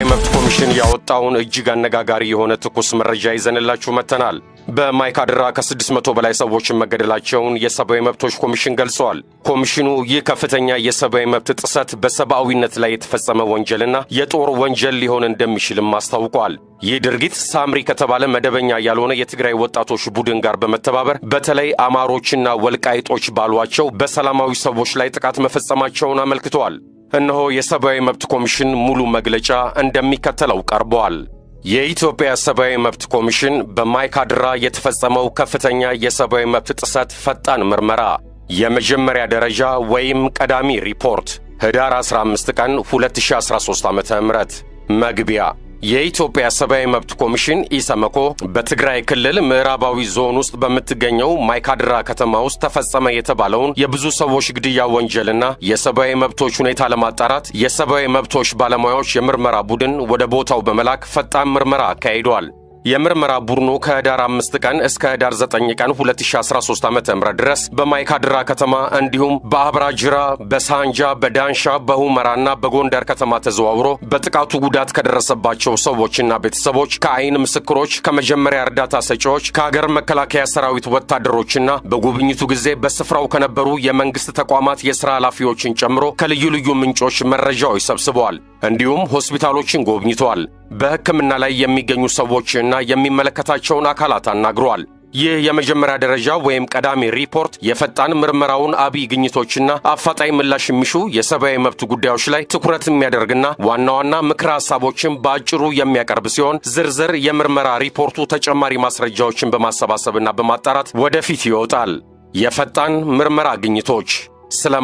መብት ኮሚሽን ያወጣውን እጅግ አነጋጋሪ የሆነ ትኩስ መረጃ ይዘንላችሁ መተናል። በማይካድራ ከ600 በላይ ሰዎች መገደላቸውን የሰብአዊ መብቶች ኮሚሽን ገልጿል። ኮሚሽኑ ይህ ከፍተኛ የሰብአዊ መብት ጥሰት በሰብአዊነት ላይ የተፈጸመ ወንጀልና የጦር ወንጀል ሊሆን እንደሚችልም አስታውቋል። ይህ ድርጊት ሳምሪ ከተባለ መደበኛ ያልሆነ የትግራይ ወጣቶች ቡድን ጋር በመተባበር በተለይ አማሮችና ወልቃይጦች ባሏቸው በሰላማዊ ሰዎች ላይ ጥቃት መፈጸማቸውን አመልክቷል። እነሆ የሰብአዊ መብት ኮሚሽን ሙሉ መግለጫ እንደሚከተለው ቀርቧል። የኢትዮጵያ ሰብአዊ መብት ኮሚሽን በማይካድራ የተፈጸመው ከፍተኛ የሰብአዊ መብት ጥሰት ፈጣን ምርመራ የመጀመሪያ ደረጃ ወይም ቀዳሚ ሪፖርት ህዳር 15 ቀን 2013 ዓ.ም መግቢያ የኢትዮጵያ ሰብአዊ መብት ኮሚሽን ኢሰመኮ በትግራይ ክልል ምዕራባዊ ዞን ውስጥ በምትገኘው ማይካድራ ከተማ ውስጥ ተፈጸመ የተባለውን የብዙ ሰዎች ግድያ ወንጀልና የሰብአዊ መብቶች ሁኔታ ለማጣራት የሰብአዊ መብቶች ባለሙያዎች የምርመራ ቡድን ወደ ቦታው በመላክ ፈጣን ምርመራ አካሂዷል። የምርመራ ቡድኑ ከህዳር 5 ቀን እስከ ህዳር 9 ቀን 2013 ዓ.ም ድረስ በማይካድራ ከተማ እንዲሁም በአብራጅራ፣ በሳንጃ፣ በዳንሻ፣ በሁመራና በጎንደር ከተማ ተዘዋውሮ በጥቃቱ ጉዳት ከደረሰባቸው ሰዎችና ቤተሰቦች፣ ከአይን ምስክሮች፣ ከመጀመሪያ እርዳታ ሰጪዎች፣ ከሀገር መከላከያ ሰራዊት ወታደሮችና በጉብኝቱ ጊዜ በስፍራው ከነበሩ የመንግስት ተቋማት የሥራ ኃላፊዎችን ጨምሮ ከልዩ ልዩ ምንጮች መረጃዎች ሰብስበዋል። እንዲሁም ሆስፒታሎችን ጎብኝተዋል። በሕክምና ላይ የሚገኙ ሰዎችና የሚመለከታቸውን አካላት አናግረዋል። ይህ የመጀመሪያ ደረጃ ወይም ቀዳሚ ሪፖርት የፈጣን ምርመራውን አብይ ግኝቶችና አፋጣኝ ምላሽ የሚሹ የሰብአዊ መብት ጉዳዮች ላይ ትኩረት የሚያደርግና ዋና ዋና ምክረ ሐሳቦችን በአጭሩ የሚያቀርብ ሲሆን ዝርዝር የምርመራ ሪፖርቱ ተጨማሪ ማስረጃዎችን በማሰባሰብና በማጣራት ወደፊት ይወጣል። የፈጣን ምርመራ ግኝቶች ስለ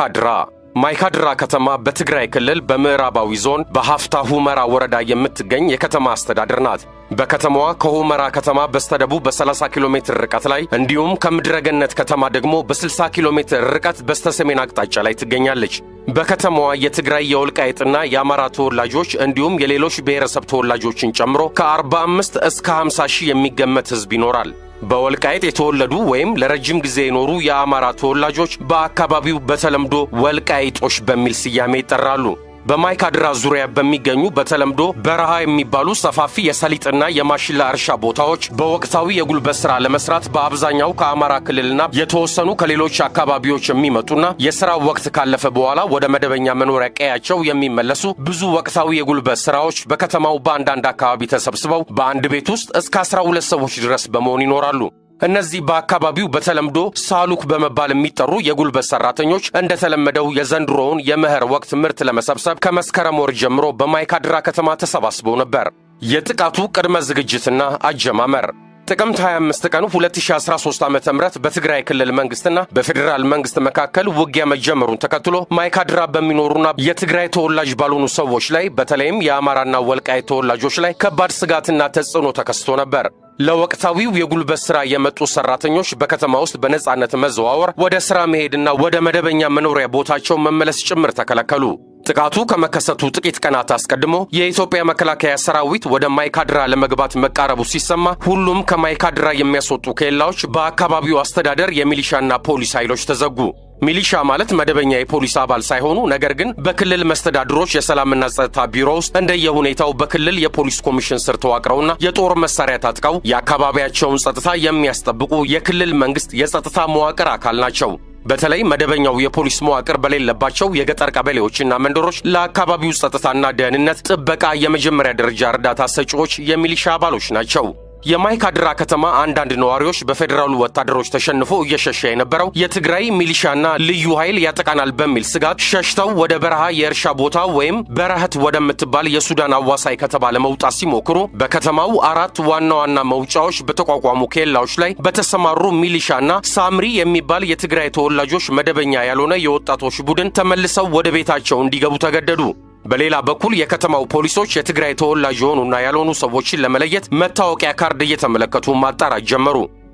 ማይካድራ ከተማ በትግራይ ክልል በምዕራባዊ ዞን በሀፍታ ሁመራ ወረዳ የምትገኝ የከተማ አስተዳደር ናት። በከተማዋ ከሁመራ ከተማ በስተደቡብ በ30 ኪሎ ሜትር ርቀት ላይ እንዲሁም ከምድረገነት ከተማ ደግሞ በ60 ኪሎ ሜትር ርቀት በስተሰሜን አቅጣጫ ላይ ትገኛለች። በከተማዋ የትግራይ የወልቃይጥና የአማራ ተወላጆች እንዲሁም የሌሎች ብሔረሰብ ተወላጆችን ጨምሮ ከ45 እስከ 50 ሺህ የሚገመት ሕዝብ ይኖራል። በወልቃይጥ የተወለዱ ወይም ለረጅም ጊዜ የኖሩ የአማራ ተወላጆች በአካባቢው በተለምዶ ወልቃይጦች በሚል ስያሜ ይጠራሉ። በማይካድራ ዙሪያ በሚገኙ በተለምዶ በረሃ የሚባሉ ሰፋፊ የሰሊጥና የማሽላ እርሻ ቦታዎች በወቅታዊ የጉልበት ሥራ ለመስራት በአብዛኛው ከአማራ ክልልና የተወሰኑ ከሌሎች አካባቢዎች የሚመጡና የሥራ ወቅት ካለፈ በኋላ ወደ መደበኛ መኖሪያ ቀያቸው የሚመለሱ ብዙ ወቅታዊ የጉልበት ሥራዎች በከተማው በአንዳንድ አካባቢ ተሰብስበው በአንድ ቤት ውስጥ እስከ 12 ሰዎች ድረስ በመሆን ይኖራሉ። እነዚህ በአካባቢው በተለምዶ ሳሉክ በመባል የሚጠሩ የጉልበት ሰራተኞች እንደተለመደው የዘንድሮውን የመኸር ወቅት ምርት ለመሰብሰብ ከመስከረም ወር ጀምሮ በማይካድራ ከተማ ተሰባስበው ነበር። የጥቃቱ ቅድመ ዝግጅትና አጀማመር ጥቅምት 25 ቀን 2013 ዓ.ም በትግራይ ክልል መንግስትና በፌደራል መንግስት መካከል ውጊያ መጀመሩን ተከትሎ ማይካድራ በሚኖሩና የትግራይ ተወላጅ ባልሆኑ ሰዎች ላይ በተለይም የአማራና ወልቃይት ተወላጆች ላይ ከባድ ስጋትና ተጽዕኖ ተከስቶ ነበር። ለወቅታዊው የጉልበት ሥራ የመጡ ሰራተኞች በከተማ ውስጥ በነጻነት መዘዋወር፣ ወደ ሥራ መሄድና ወደ መደበኛ መኖሪያ ቦታቸው መመለስ ጭምር ተከለከሉ። ጥቃቱ ከመከሰቱ ጥቂት ቀናት አስቀድሞ የኢትዮጵያ መከላከያ ሰራዊት ወደ ማይካድራ ለመግባት መቃረቡ ሲሰማ ሁሉም ከማይካድራ የሚያስወጡ ኬላዎች በአካባቢው አስተዳደር የሚሊሻና ፖሊስ ኃይሎች ተዘጉ። ሚሊሻ ማለት መደበኛ የፖሊስ አባል ሳይሆኑ ነገር ግን በክልል መስተዳድሮች የሰላምና ጸጥታ ቢሮ ውስጥ እንደየሁኔታው በክልል የፖሊስ ኮሚሽን ስር ተዋቅረውና የጦር መሳሪያ ታጥቀው የአካባቢያቸውን ጸጥታ የሚያስጠብቁ የክልል መንግስት የጸጥታ መዋቅር አካል ናቸው። በተለይ መደበኛው የፖሊስ መዋቅር በሌለባቸው የገጠር ቀበሌዎችና መንደሮች ለአካባቢው ጸጥታና ደህንነት ጥበቃ የመጀመሪያ ደረጃ እርዳታ ሰጪዎች የሚሊሻ አባሎች ናቸው። የማይካድራ ከተማ አንዳንድ ነዋሪዎች በፌደራሉ ወታደሮች ተሸንፎ እየሸሸ የነበረው የትግራይ ሚሊሻና ልዩ ኃይል ያጠቃናል በሚል ስጋት ሸሽተው ወደ በረሃ የእርሻ ቦታ ወይም በረህት ወደምትባል የሱዳን አዋሳይ ከተማ ለመውጣት ሲሞክሩ በከተማው 4 ዋና ዋና መውጫዎች በተቋቋሙ ኬላዎች ላይ በተሰማሩ ሚሊሻና ሳምሪ የሚባል የትግራይ ተወላጆች መደበኛ ያልሆነ የወጣቶች ቡድን ተመልሰው ወደ ቤታቸው እንዲገቡ ተገደዱ። በሌላ በኩል የከተማው ፖሊሶች የትግራይ ተወላጅ የሆኑና ያልሆኑ ሰዎችን ለመለየት መታወቂያ ካርድ እየተመለከቱ ማጣራት ጀመሩ።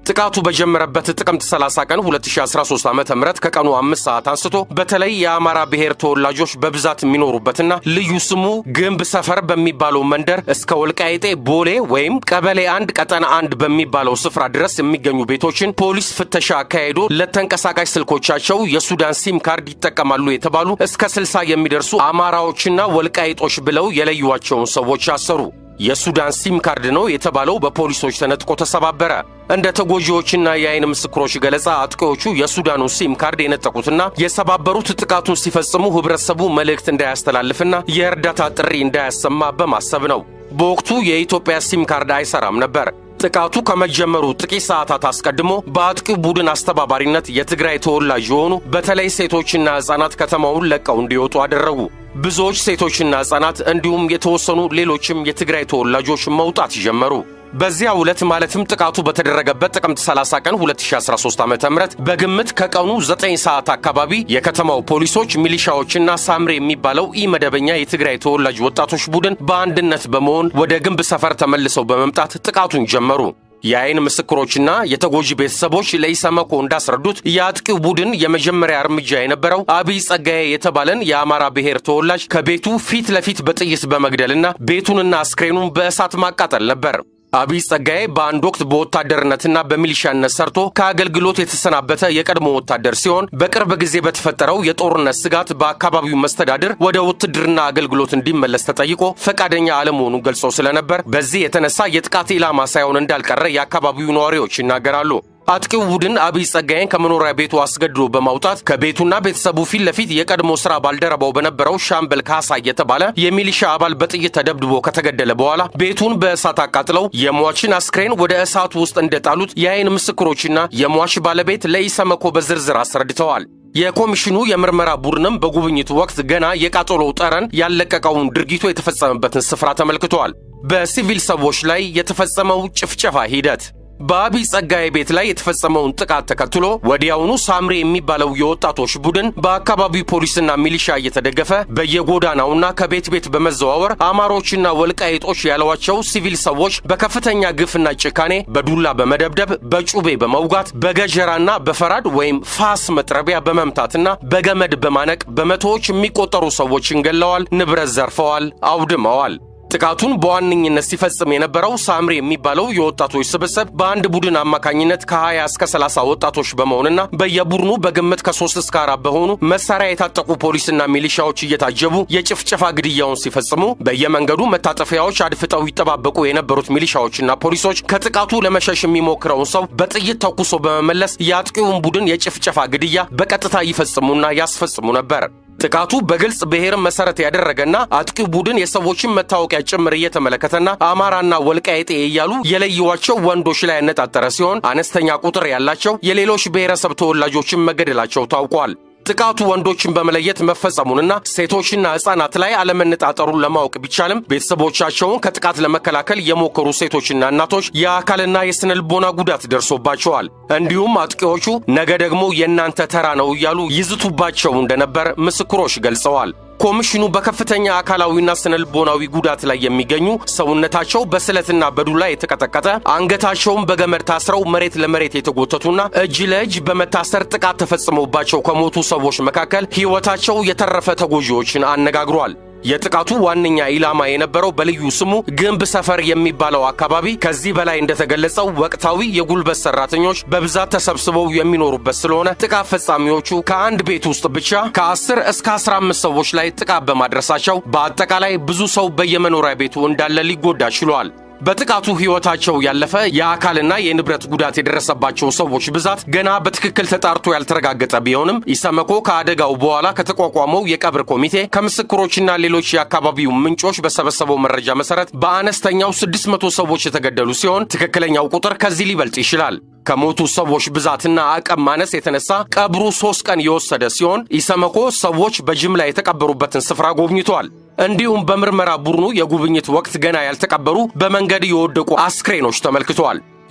ጥቃቱ በጀመረበት ጥቅምት 30 ቀን 2013 ዓ.ም ከቀኑ 5 ሰዓት አንስቶ በተለይ የአማራ ብሔር ተወላጆች በብዛት የሚኖሩበትና ልዩ ስሙ ግንብ ሰፈር በሚባለው መንደር እስከ ወልቃይጤ ቦሌ ወይም ቀበሌ 1 ቀጠና 1 በሚባለው ስፍራ ድረስ የሚገኙ ቤቶችን ፖሊስ ፍተሻ አካሄዶ ለተንቀሳቃሽ ስልኮቻቸው የሱዳን ሲም ካርድ ይጠቀማሉ የተባሉ እስከ 60 የሚደርሱ አማራዎችና ወልቃይጦች ብለው የለዩዋቸውን ሰዎች አሰሩ። የሱዳን ሲም ካርድ ነው የተባለው በፖሊሶች ተነጥቆ ተሰባበረ። እንደ ተጎጂዎችና የአይን ምስክሮች ገለጻ አጥቂዎቹ የሱዳኑ ሲም ካርድ የነጠቁትና የሰባበሩት ጥቃቱን ሲፈጽሙ ህብረተሰቡ መልእክት እንዳያስተላልፍና የእርዳታ ጥሪ እንዳያሰማ በማሰብ ነው። በወቅቱ የኢትዮጵያ ሲም ካርድ አይሰራም ነበር። ጥቃቱ ከመጀመሩ ጥቂት ሰዓታት አስቀድሞ በአጥቂው ቡድን አስተባባሪነት የትግራይ ተወላጅ የሆኑ በተለይ ሴቶችና ህፃናት ከተማውን ለቀው እንዲወጡ አደረጉ። ብዙዎች ሴቶችና ህፃናት እንዲሁም የተወሰኑ ሌሎችም የትግራይ ተወላጆች መውጣት ጀመሩ። በዚያው ዕለት ማለትም ጥቃቱ በተደረገበት ጥቅምት 30 ቀን 2013 ዓ.ም በግምት ከቀኑ 9 ሰዓት አካባቢ የከተማው ፖሊሶች ሚሊሻዎችና ሳምሬ የሚባለው ኢመደበኛ የትግራይ ተወላጅ ወጣቶች ቡድን በአንድነት በመሆን ወደ ግንብ ሰፈር ተመልሰው በመምጣት ጥቃቱን ጀመሩ። የአይን ምስክሮችና የተጎጂ ቤተሰቦች ለኢሰመኮ እንዳስረዱት የአጥቂው ቡድን የመጀመሪያ እርምጃ የነበረው አብይ ጸጋዬ የተባለን የአማራ ብሔር ተወላጅ ከቤቱ ፊት ለፊት በጥይት በመግደልና ቤቱንና አስክሬኑን በእሳት ማቃጠል ነበር። አብይ ጸጋዬ በአንድ ወቅት በወታደርነትና በሚሊሻነት ሰርቶ ከአገልግሎት የተሰናበተ የቀድሞ ወታደር ሲሆን በቅርብ ጊዜ በተፈጠረው የጦርነት ስጋት በአካባቢው መስተዳድር ወደ ውትድርና አገልግሎት እንዲመለስ ተጠይቆ ፈቃደኛ አለመሆኑን ገልጾ ስለነበር በዚህ የተነሳ የጥቃት ኢላማ ሳይሆን እንዳልቀረ የአካባቢው ነዋሪዎች ይናገራሉ። አጥቂው ቡድን አብይ ጸጋዬን ከመኖሪያ ቤቱ አስገድዶ በማውጣት ከቤቱና ቤተሰቡ ፊት ለፊት የቀድሞ ስራ ባልደረባው በነበረው ሻምበል ካሳ የተባለ የሚሊሻ አባል በጥይት ተደብድቦ ከተገደለ በኋላ ቤቱን በእሳት አቃጥለው የሟችን አስክሬን ወደ እሳቱ ውስጥ እንደጣሉት የአይን ምስክሮችና የሟች ባለቤት ለኢሰመኮ በዝርዝር አስረድተዋል። የኮሚሽኑ የምርመራ ቡድንም በጉብኝቱ ወቅት ገና የቃጠሎው ጠረን ያለቀቀውን ድርጊቱ የተፈጸመበትን ስፍራ ተመልክቷል። በሲቪል ሰዎች ላይ የተፈጸመው ጭፍጨፋ ሂደት በአብይ ጸጋዬ ቤት ላይ የተፈጸመውን ጥቃት ተከትሎ ወዲያውኑ ሳምሬ የሚባለው የወጣቶች ቡድን በአካባቢው ፖሊስና ሚሊሻ እየተደገፈ በየጎዳናውና ከቤት ቤት በመዘዋወር አማሮችና ወልቃይጦች ያሏቸው ሲቪል ሰዎች በከፍተኛ ግፍና ጭካኔ በዱላ በመደብደብ በጩቤ በመውጋት በገጀራና በፈራድ ወይም ፋስ መጥረቢያ በመምታትና በገመድ በማነቅ በመቶዎች የሚቆጠሩ ሰዎችን ገለዋል፣ ንብረት ዘርፈዋል፣ አውድመዋል። ጥቃቱን በዋነኝነት ሲፈጽም የነበረው ሳምሬ የሚባለው የወጣቶች ስብስብ በአንድ ቡድን አማካኝነት ከ20 እስከ 30 ወጣቶች በመሆንና በየቡድኑ በግምት ከ3 እስከ 4 በሆኑ መሳሪያ የታጠቁ ፖሊስና ሚሊሻዎች እየታጀቡ የጭፍጨፋ ግድያውን ሲፈጽሙ በየመንገዱ መታጠፊያዎች አድፍጠው ይጠባበቁ የነበሩት ሚሊሻዎችና ፖሊሶች ከጥቃቱ ለመሸሽ የሚሞክረውን ሰው በጥይት ተኩሶ በመመለስ የአጥቂውን ቡድን የጭፍጨፋ ግድያ በቀጥታ ይፈጽሙና ያስፈጽሙ ነበር። ጥቃቱ በግልጽ ብሔርን መሰረት ያደረገና አጥቂው ቡድን የሰዎችን መታወቂያ ጭምር እየተመለከተና አማራና ወልቃይጤ እያሉ የለዩዋቸው ወንዶች ላይ ያነጣጠረ ሲሆን አነስተኛ ቁጥር ያላቸው የሌሎች ብሔረሰብ ተወላጆችን መገደላቸው ታውቋል። ጥቃቱ ወንዶችን በመለየት መፈጸሙንና ሴቶችና ህፃናት ላይ አለመነጣጠሩን ለማወቅ ቢቻልም ቤተሰቦቻቸውን ከጥቃት ለመከላከል የሞከሩ ሴቶችና እናቶች የአካልና የስነ ልቦና ጉዳት ደርሶባቸዋል። እንዲሁም አጥቂዎቹ ነገ ደግሞ የእናንተ ተራ ነው እያሉ ይዝቱባቸው እንደነበር ምስክሮች ገልጸዋል። ኮሚሽኑ በከፍተኛ አካላዊና ስነ ልቦናዊ ጉዳት ላይ የሚገኙ ሰውነታቸው በስለትና በዱላ የተቀጠቀጠ አንገታቸውን በገመድ ታስረው መሬት ለመሬት የተጎተቱና እጅ ለእጅ በመታሰር ጥቃት ተፈጽሞባቸው ከሞቱ ሰዎች መካከል ህይወታቸው የተረፈ ተጎጂዎችን አነጋግሯል። የጥቃቱ ዋነኛ ኢላማ የነበረው በልዩ ስሙ ግንብ ሰፈር የሚባለው አካባቢ ከዚህ በላይ እንደተገለጸው ወቅታዊ የጉልበት ሰራተኞች በብዛት ተሰብስበው የሚኖሩበት ስለሆነ ጥቃት ፈጻሚዎቹ ከአንድ ቤት ውስጥ ብቻ ከ10 እስከ 15 ሰዎች ላይ ጥቃት በማድረሳቸው በአጠቃላይ ብዙ ሰው በየመኖሪያ ቤቱ እንዳለ ሊጎዳ ችሏል። በጥቃቱ ህይወታቸው ያለፈ የአካልና የንብረት ጉዳት የደረሰባቸው ሰዎች ብዛት ገና በትክክል ተጣርቶ ያልተረጋገጠ ቢሆንም ኢሰመኮ ከአደጋው በኋላ ከተቋቋመው የቀብር ኮሚቴ ከምስክሮችና ሌሎች የአካባቢው ምንጮች በሰበሰበው መረጃ መሰረት በአነስተኛው 600 ሰዎች የተገደሉ ሲሆን ትክክለኛው ቁጥር ከዚህ ሊበልጥ ይችላል። ከሞቱ ሰዎች ብዛትና አቅም ማነስ የተነሳ ቀብሩ 3 ቀን የወሰደ ሲሆን ኢሰመኮ ሰዎች በጅምላ የተቀበሩበትን ስፍራ ጎብኝቷል። እንዲሁም በምርመራ ቡድኑ የጉብኝት ወቅት ገና ያልተቀበሩ በመንገድ የወደቁ አስክሬኖች ተመልክተዋል።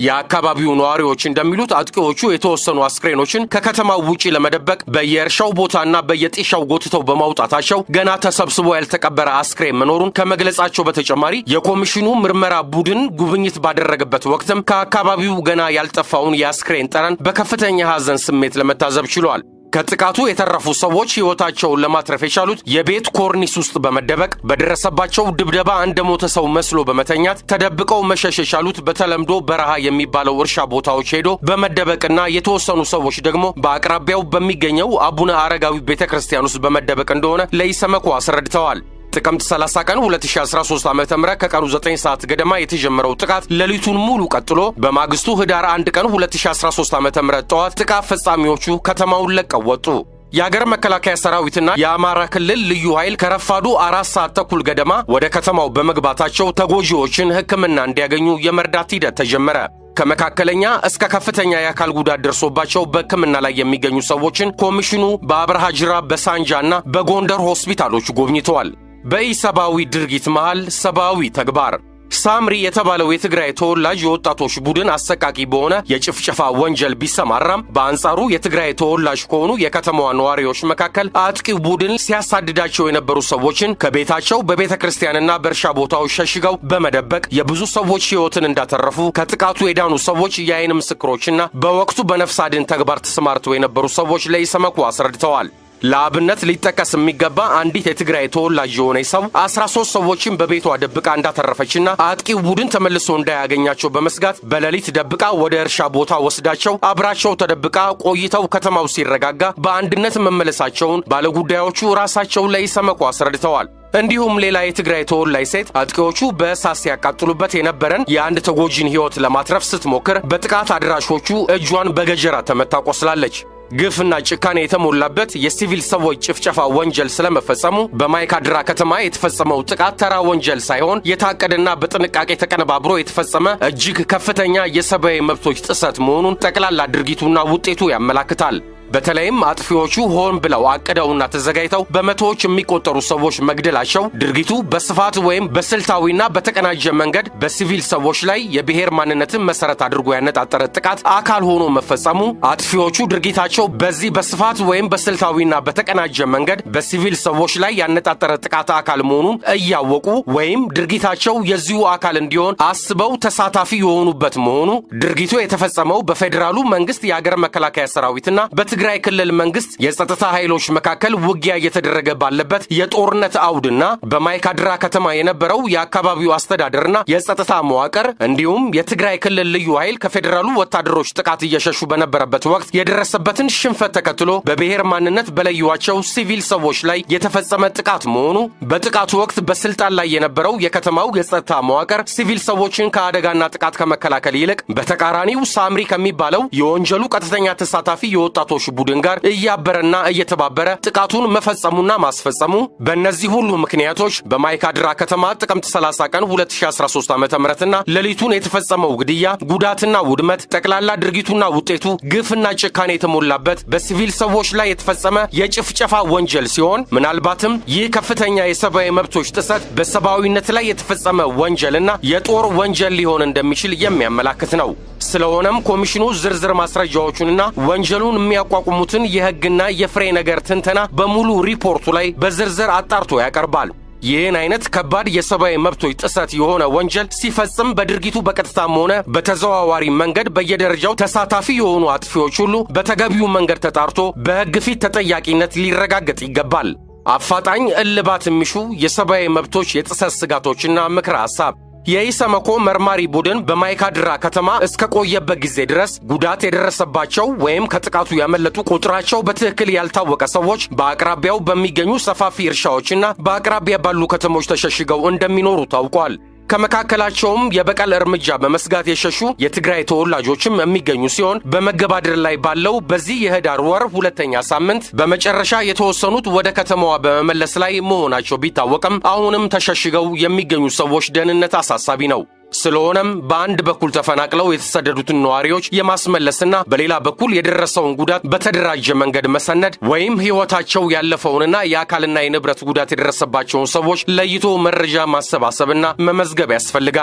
የአካባቢው ነዋሪዎች እንደሚሉት አጥቂዎቹ የተወሰኑ አስክሬኖችን ከከተማው ውጪ ለመደበቅ በየእርሻው ቦታና በየጤሻው ጎትተው በማውጣታቸው ገና ተሰብስቦ ያልተቀበረ አስክሬን መኖሩን ከመግለጻቸው በተጨማሪ የኮሚሽኑ ምርመራ ቡድን ጉብኝት ባደረገበት ወቅትም ከአካባቢው ገና ያልጠፋውን የአስክሬን ጠረን በከፍተኛ ሐዘን ስሜት ለመታዘብ ችሏል። ከጥቃቱ የተረፉ ሰዎች ሕይወታቸውን ለማትረፍ የቻሉት የቤት ኮርኒስ ውስጥ በመደበቅ በደረሰባቸው ድብደባ እንደሞተ ሰው መስሎ በመተኛት ተደብቀው መሸሽ የቻሉት በተለምዶ በረሃ የሚባለው እርሻ ቦታዎች ሄዶ በመደበቅና የተወሰኑ ሰዎች ደግሞ በአቅራቢያው በሚገኘው አቡነ አረጋዊ ቤተክርስቲያን ውስጥ በመደበቅ እንደሆነ ለኢሰመኮ አስረድተዋል። ጥቅምት 30 ቀን 2013 ዓ.ም ከቀኑ 9 ሰዓት ገደማ የተጀመረው ጥቃት ሌሊቱን ሙሉ ቀጥሎ በማግስቱ ህዳር 1 ቀን 2013 ዓ.ም ጠዋት ጥቃት ፈጻሚዎቹ ከተማውን ለቀው ወጡ። የአገር መከላከያ ሰራዊትና የአማራ ክልል ልዩ ኃይል ከረፋዱ 4 ሰዓት ተኩል ገደማ ወደ ከተማው በመግባታቸው ተጎጂዎችን ሕክምና እንዲያገኙ የመርዳት ሂደት ተጀመረ። ከመካከለኛ እስከ ከፍተኛ የአካል ጉዳት ደርሶባቸው በሕክምና ላይ የሚገኙ ሰዎችን ኮሚሽኑ በአብርሃ ጅራ በሳንጃና በጎንደር ሆስፒታሎች ጎብኝተዋል። በኢሰብአዊ ድርጊት መሃል ሰብአዊ ተግባር ሳምሪ የተባለው የትግራይ ተወላጅ የወጣቶች ቡድን አሰቃቂ በሆነ የጭፍጨፋ ወንጀል ቢሰማራም በአንጻሩ የትግራይ ተወላጅ ከሆኑ የከተማዋ ነዋሪዎች መካከል አጥቂው ቡድን ሲያሳድዳቸው የነበሩ ሰዎችን ከቤታቸው በቤተክርስቲያንና በእርሻ ቦታዎች ሸሽገው በመደበቅ የብዙ ሰዎች ሕይወትን እንዳተረፉ ከጥቃቱ የዳኑ ሰዎች የዓይን ምስክሮችና በወቅቱ በነፍስ አድን ተግባር ተሰማርተው የነበሩ ሰዎች ለኢሰመኮ አስረድተዋል። ለአብነት ሊጠቀስ የሚገባ አንዲት የትግራይ ተወላጅ የሆነ ሰው 13 ሰዎችን በቤቷ ደብቃ እንዳተረፈችና አጥቂው ቡድን ተመልሶ እንዳያገኛቸው በመስጋት በሌሊት ደብቃ ወደ እርሻ ቦታ ወስዳቸው አብራቸው ተደብቃ ቆይተው ከተማው ሲረጋጋ በአንድነት መመለሳቸውን ባለጉዳዮቹ ራሳቸው ለኢሰመኮ አስረድተዋል። እንዲሁም ሌላ የትግራይ ተወላጅ ሴት አጥቂዎቹ በእሳት ሲያቃጥሉበት የነበረን የአንድ ተጎጂን ሕይወት ለማትረፍ ስትሞክር በጥቃት አድራሾቹ እጇን በገጀራ ተመታ ቆስላለች። ግፍና ጭካኔ የተሞላበት የሲቪል ሰዎች ጭፍጨፋ ወንጀል ስለመፈጸሙ በማይካድራ ከተማ የተፈጸመው ጥቃት ተራ ወንጀል ሳይሆን የታቀደና በጥንቃቄ ተቀነባብሮ የተፈጸመ እጅግ ከፍተኛ የሰብአዊ መብቶች ጥሰት መሆኑን ጠቅላላ ድርጊቱና ውጤቱ ያመላክታል። በተለይም አጥፊዎቹ ሆን ብለው አቅደውና ተዘጋጅተው በመቶዎች የሚቆጠሩ ሰዎች መግደላቸው ድርጊቱ በስፋት ወይም በስልታዊና በተቀናጀ መንገድ በሲቪል ሰዎች ላይ የብሔር ማንነትን መሰረት አድርጎ ያነጣጠረ ጥቃት አካል ሆኖ መፈጸሙ አጥፊዎቹ ድርጊታቸው በዚህ በስፋት ወይም በስልታዊና በተቀናጀ መንገድ በሲቪል ሰዎች ላይ ያነጣጠረ ጥቃት አካል መሆኑን እያወቁ ወይም ድርጊታቸው የዚሁ አካል እንዲሆን አስበው ተሳታፊ የሆኑበት መሆኑ ድርጊቱ የተፈጸመው በፌዴራሉ መንግስት የአገር መከላከያ ሰራዊትና በትግራይ ክልል መንግስት የጸጥታ ኃይሎች መካከል ውጊያ እየተደረገ ባለበት የጦርነት አውድና በማይካድራ ከተማ የነበረው የአካባቢው አስተዳደርና የጸጥታ መዋቅር እንዲሁም የትግራይ ክልል ልዩ ኃይል ከፌዴራሉ ወታደሮች ጥቃት እየሸሹ በነበረበት ወቅት የደረሰበትን ሽንፈት ተከትሎ በብሔር ማንነት በለዩዋቸው ሲቪል ሰዎች ላይ የተፈጸመ ጥቃት መሆኑ በጥቃቱ ወቅት በስልጣን ላይ የነበረው የከተማው የጸጥታ መዋቅር ሲቪል ሰዎችን ከአደጋና ጥቃት ከመከላከል ይልቅ በተቃራኒው ሳምሪ ከሚባለው የወንጀሉ ቀጥተኛ ተሳታፊ የወጣቶች ቡድን ጋር እያበረና እየተባበረ ጥቃቱን መፈጸሙና ማስፈጸሙ በእነዚህ ሁሉ ምክንያቶች በማይካድራ ከተማ ጥቅምት 30 ቀን 2013 ዓ.ም ሌሊቱን የተፈጸመው ግድያ ጉዳትና ውድመት ጠቅላላ ድርጊቱና ውጤቱ ግፍና ጭካኔ የተሞላበት በሲቪል ሰዎች ላይ የተፈጸመ የጭፍጨፋ ወንጀል ሲሆን ምናልባትም ይህ ከፍተኛ የሰብአዊ መብቶች ጥሰት በሰብአዊነት ላይ የተፈጸመ ወንጀልና የጦር ወንጀል ሊሆን እንደሚችል የሚያመላክት ነው። ስለሆነም ኮሚሽኑ ዝርዝር ማስረጃዎቹንና ወንጀሉን የሚያቋቁሙትን የሕግና የፍሬ ነገር ትንተና በሙሉ ሪፖርቱ ላይ በዝርዝር አጣርቶ ያቀርባል። ይህን አይነት ከባድ የሰብአዊ መብቶች ጥሰት የሆነ ወንጀል ሲፈጽም በድርጊቱ በቀጥታም ሆነ በተዘዋዋሪ መንገድ በየደረጃው ተሳታፊ የሆኑ አጥፊዎች ሁሉ በተገቢው መንገድ ተጣርቶ በሕግ ፊት ተጠያቂነት ሊረጋገጥ ይገባል። አፋጣኝ እልባት የሚሹ የሰብአዊ መብቶች የጥሰት ስጋቶችና ምክረ ሐሳብ የኢሰመኮ መርማሪ ቡድን በማይካድራ ከተማ እስከ ቆየበት ጊዜ ድረስ ጉዳት የደረሰባቸው ወይም ከጥቃቱ ያመለጡ ቁጥራቸው በትክክል ያልታወቀ ሰዎች በአቅራቢያው በሚገኙ ሰፋፊ እርሻዎችና በአቅራቢያ ባሉ ከተሞች ተሸሽገው እንደሚኖሩ ታውቋል። ከመካከላቸውም የበቀል እርምጃ በመስጋት የሸሹ የትግራይ ተወላጆችም የሚገኙ ሲሆን በመገባደር ላይ ባለው በዚህ የህዳር ወር ሁለተኛ ሳምንት በመጨረሻ የተወሰኑት ወደ ከተማዋ በመመለስ ላይ መሆናቸው ቢታወቅም አሁንም ተሸሽገው የሚገኙ ሰዎች ደህንነት አሳሳቢ ነው። ስለሆነም በአንድ በኩል ተፈናቅለው የተሰደዱትን ነዋሪዎች የማስመለስና በሌላ በኩል የደረሰውን ጉዳት በተደራጀ መንገድ መሰነድ ወይም ሕይወታቸው ያለፈውንና የአካልና የንብረት ጉዳት የደረሰባቸውን ሰዎች ለይቶ መረጃ ማሰባሰብና መመዝገብ ያስፈልጋል።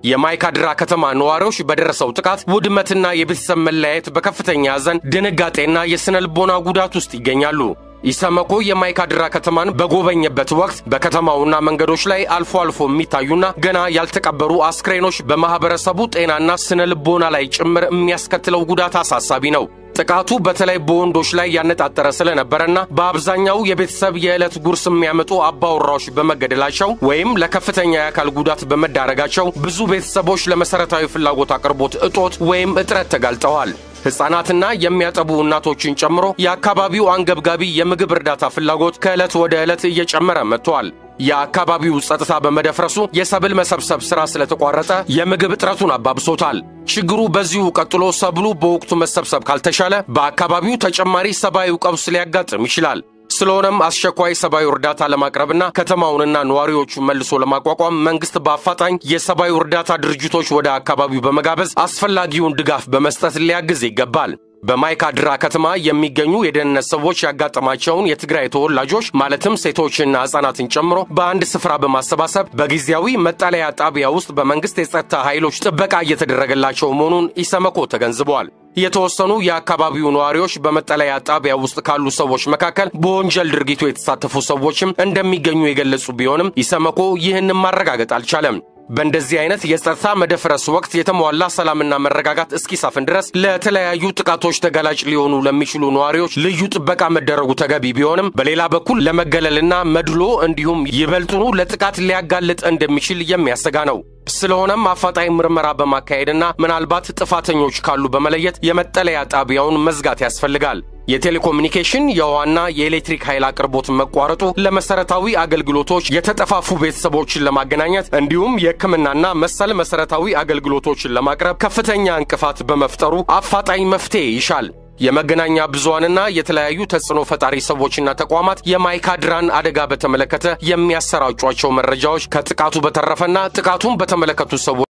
የማይካድራ ከተማ ነዋሪዎች በደረሰው ጥቃት ውድመትና የቤተሰብ መለያየት በከፍተኛ ሐዘን ድንጋጤና የስነልቦና ጉዳት ውስጥ ይገኛሉ። ኢሰመኮ የማይካድራ ከተማን በጎበኘበት ወቅት በከተማውና መንገዶች ላይ አልፎ አልፎ የሚታዩና ገና ያልተቀበሩ አስክሬኖች በማህበረሰቡ ጤናና ስነልቦና ላይ ጭምር የሚያስከትለው ጉዳት አሳሳቢ ነው። ጥቃቱ በተለይ በወንዶች ላይ ያነጣጠረ ስለነበረና በአብዛኛው የቤተሰብ የዕለት ጉርስ የሚያመጡ አባወራዎች በመገደላቸው ወይም ለከፍተኛ የአካል ጉዳት በመዳረጋቸው ብዙ ቤተሰቦች ለመሰረታዊ ፍላጎት አቅርቦት እጦት ወይም እጥረት ተጋልጠዋል። ሕፃናትና የሚያጠቡ እናቶችን ጨምሮ የአካባቢው አንገብጋቢ የምግብ እርዳታ ፍላጎት ከዕለት ወደ ዕለት እየጨመረ መጥቷል። የአካባቢው ጸጥታ በመደፍረሱ የሰብል መሰብሰብ ሥራ ስለተቋረጠ የምግብ እጥረቱን አባብሶታል። ችግሩ በዚሁ ቀጥሎ ሰብሉ በወቅቱ መሰብሰብ ካልተቻለ በአካባቢው ተጨማሪ ሰብአዊ ቀውስ ሊያጋጥም ይችላል። ስለሆነም አስቸኳይ ሰብአዊ እርዳታ ለማቅረብና ከተማውንና ነዋሪዎቹን መልሶ ለማቋቋም መንግስት በአፋጣኝ የሰብአዊ እርዳታ ድርጅቶች ወደ አካባቢው በመጋበዝ አስፈላጊውን ድጋፍ በመስጠት ሊያግዝ ይገባል። በማይካድራ ከተማ የሚገኙ የደህንነት ሰዎች ያጋጠማቸውን የትግራይ ተወላጆች ማለትም ሴቶችና ሕፃናትን ጨምሮ በአንድ ስፍራ በማሰባሰብ በጊዜያዊ መጠለያ ጣቢያ ውስጥ በመንግስት የጸጥታ ኃይሎች ጥበቃ እየተደረገላቸው መሆኑን ኢሰመኮ ተገንዝቧል። የተወሰኑ የአካባቢው ነዋሪዎች በመጠለያ ጣቢያ ውስጥ ካሉ ሰዎች መካከል በወንጀል ድርጊቱ የተሳተፉ ሰዎችም እንደሚገኙ የገለጹ ቢሆንም ኢሰመኮ ይህንን ማረጋገጥ አልቻለም። በእንደዚህ አይነት የጸጥታ መደፍረስ ወቅት የተሟላ ሰላምና መረጋጋት እስኪሰፍን ድረስ ለተለያዩ ጥቃቶች ተጋላጭ ሊሆኑ ለሚችሉ ነዋሪዎች ልዩ ጥበቃ መደረጉ ተገቢ ቢሆንም በሌላ በኩል ለመገለልና መድሎ እንዲሁም ይበልጡኑ ለጥቃት ሊያጋልጥ እንደሚችል የሚያሰጋ ነው። ስለሆነም አፋጣኝ ምርመራ በማካሄድና ምናልባት ጥፋተኞች ካሉ በመለየት የመጠለያ ጣቢያውን መዝጋት ያስፈልጋል። የቴሌኮሙኒኬሽን የውሃና የኤሌክትሪክ ኃይል አቅርቦት መቋረጡ ለመሰረታዊ አገልግሎቶች የተጠፋፉ ቤተሰቦችን ለማገናኘት እንዲሁም የሕክምናና መሰል መሰረታዊ አገልግሎቶችን ለማቅረብ ከፍተኛ እንቅፋት በመፍጠሩ አፋጣኝ መፍትሄ ይሻል። የመገናኛ ብዙሃንና የተለያዩ ተጽዕኖ ፈጣሪ ሰዎችና ተቋማት የማይካድራን አደጋ በተመለከተ የሚያሰራጯቸው መረጃዎች ከጥቃቱ በተረፈና ጥቃቱን በተመለከቱ ሰዎች